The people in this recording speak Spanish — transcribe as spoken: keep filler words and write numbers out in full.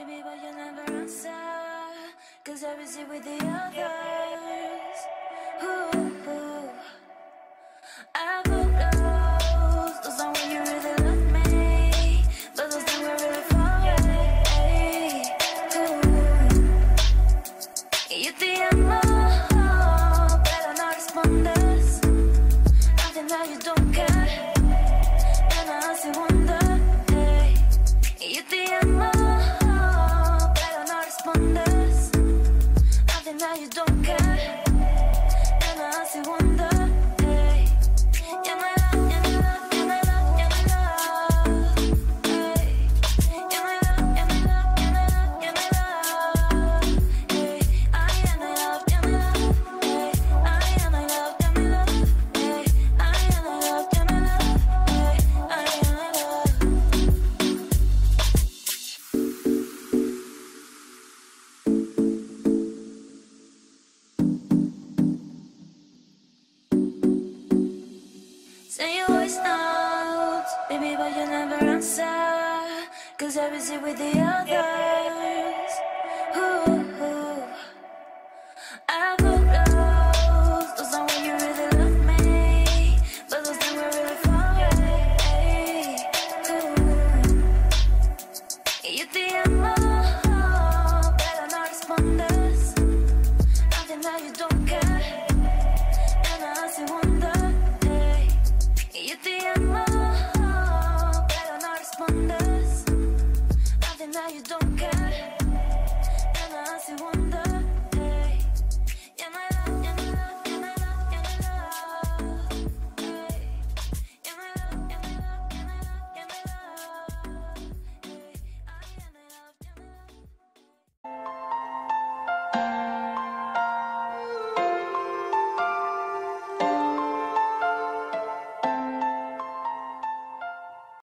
Baby, but you never answer, cause I was here with the others. Ooh, ooh. I put those, those are when you really love me, but those that were really far away. Ooh. Y yo te amo, pero no respondes. Nothing that you don't care, and I ask you wonder, hey. Y yo te amo, pero no respondes. Nothing that you don't care, and I ask you wonder, hey. Ya me love, ya me love, ya me love, ya me love, hey. Ya me love, ya me love, ya me love, ya me love, hey. Ay, ya me love, ya me love, hey. Ay, ya me love, ya me love, hey. Ay, ya me love, ya me love, hey. Ay, ya me love. Send your voice notes, baby, but you never answer, cause I was here with the others.